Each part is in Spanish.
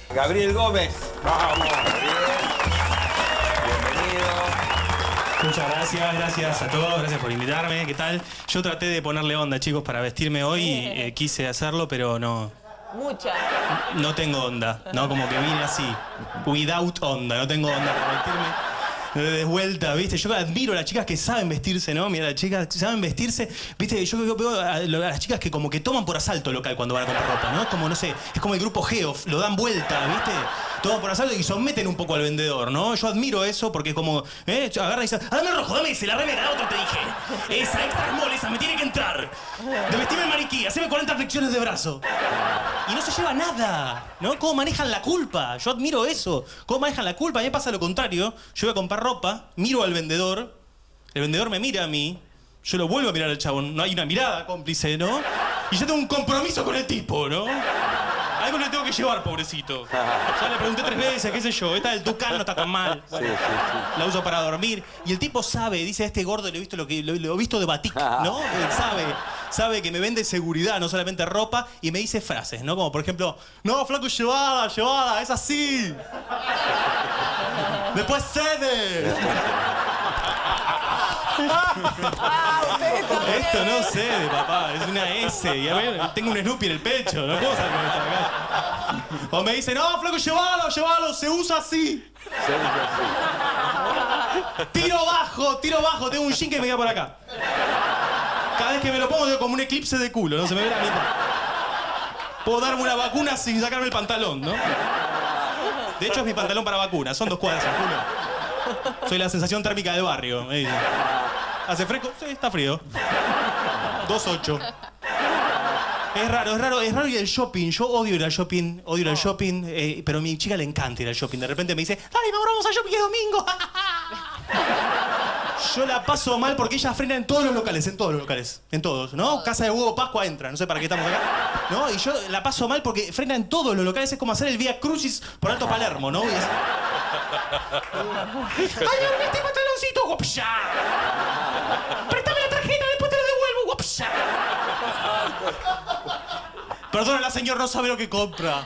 Gabriel Gómez. Vamos, Gabriel. Bienvenido. Muchas gracias a todos, gracias por invitarme. ¿Qué tal? Yo traté de ponerle onda, chicos, para vestirme hoy. Quise hacerlo, pero no. Mucha. No tengo onda, ¿no? Como que vine así. Without onda, no tengo onda para vestirme. De vuelta, ¿viste? Yo admiro a las chicas que saben vestirse, ¿no? Mira, las chicas que saben vestirse, ¿viste? Yo veo a las chicas que como que toman por asalto el local cuando van a comprar ropa, ¿no? Es como, no sé, es como el grupo Geo, lo dan vuelta, ¿viste? Toman por asalto y someten un poco al vendedor, ¿no? Yo admiro eso porque como, agarra y dice, dame el rojo, dame ese, la remera, la otra te dije. Esa, extra small, esa, me tiene que entrar. De vestirme el maniquí, haceme 40 flexiones de brazo. Y no se lleva nada, ¿no? ¿Cómo manejan la culpa? Yo admiro eso. ¿Cómo manejan la culpa? A mí me pasa lo contrario. Yo voy a comprar ropa, miro al vendedor, el vendedor me mira a mí, yo lo vuelvo a mirar al chabón, no hay una mirada cómplice, ¿no? Y yo tengo un compromiso con el tipo, ¿no? Algo le tengo que llevar, pobrecito. Ya le pregunté 3 veces, qué sé yo, esta del Tucán no está tan mal. Sí. La uso para dormir. Y el tipo sabe, dice, a este gordo le he visto lo he visto de batik, ¿no? Él sabe que me vende seguridad, no solamente ropa, y me dice frases, ¿no? Como por ejemplo, no, flaco, llevada, es así. Después cede. Esto no cede, papá, es una S. Y a ver, tengo un Snoopy en el pecho, no puedo salir con esto de acá. O me dice, no, flaco, llévalo, se usa así. Se usa así. Tiro bajo, tengo un jean que me queda por acá. Cada vez que me lo pongo tengo como un eclipse de culo, no se me ve la mitad. Puedo darme una vacuna sin sacarme el pantalón, ¿no? De hecho es mi pantalón para vacuna, son 2 cuadras en culo. Soy la sensación térmica del barrio. ¿Hace fresco? Sí, está frío. 2.8. Es raro ir al shopping. Yo odio ir al shopping, pero a mi chica le encanta ir al shopping. De repente me dice, dale, vamos al shopping, es domingo. Yo la paso mal porque ella frena en todos los locales, en todos, ¿no? Casa de Huevo Pascua entra, no sé para qué estamos acá, ¿no? Y yo la paso mal porque frena en todos los locales, es como hacer el Vía Crucis por Alto Palermo, ¿no? Y es... ¡Ay, este pantaloncito! ¡Guapsha! ¡Préstame la tarjeta, después te lo devuelvo! ¡Guapsha! Perdónala, señor, no sabe lo que compra.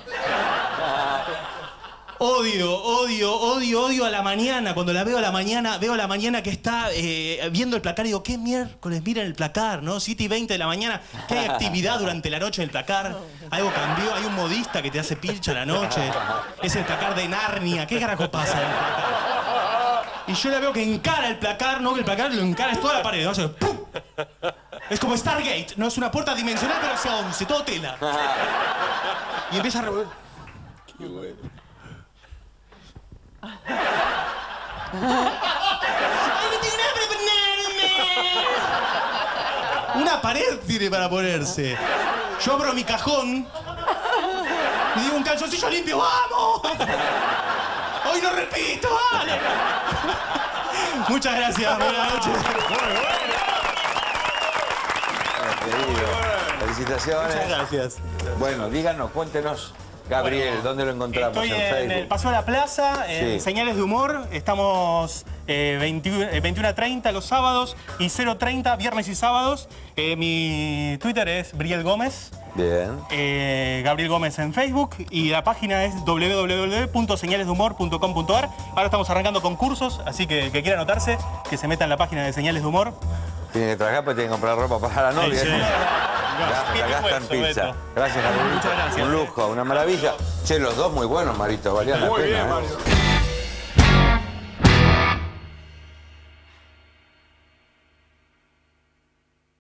Odio a la mañana. Cuando la veo a la mañana, que está viendo el placar y digo, ¿qué miércoles? Mira el placar, ¿no? 7:20 de la mañana. ¿Qué hay actividad durante la noche en el placar? Algo cambió, hay un modista que te hace pilcha a la noche. Es el placar de Narnia. ¿Qué carajo pasa en el placar? Y yo la veo que encara el placar, ¿no? Que el placar lo encara, es toda la pared, ¿no? Hace ¡pum! Es como Stargate, ¿no? Es una puerta dimensional, pero hacia 11, todo tela. Y empieza a revolver. Qué bueno. Una pared tiene para ponerse. Yo abro mi cajón y digo, un calzoncillo limpio, ¡vamos! Hoy no repito, vale. Muchas gracias, buenas noches. Querido, felicitaciones. Muchas gracias. Bueno, díganos, cuéntenos. Gabriel, ¿dónde lo encontramos? Estoy en Facebook. en el Paseo de la Plaza, en Señales de Humor. Estamos 21:30 los sábados y 0:30 viernes y sábados. Mi Twitter es Briel Gómez. Bien. Gabriel Gómez en Facebook. Y la página es www.señalesdehumor.com.ar. Ahora estamos arrancando concursos, así que el que quiera anotarse, que se meta en la página de Señales de Humor. Tiene que trabajar, pues tiene que comprar ropa para la novia. Sí. La gasta en pizza. Gracias, Gabriel. Muchas gracias. Un lujo, una maravilla. Che, los dos muy buenos, Marito. Valían la pena. Muy bien, Mario.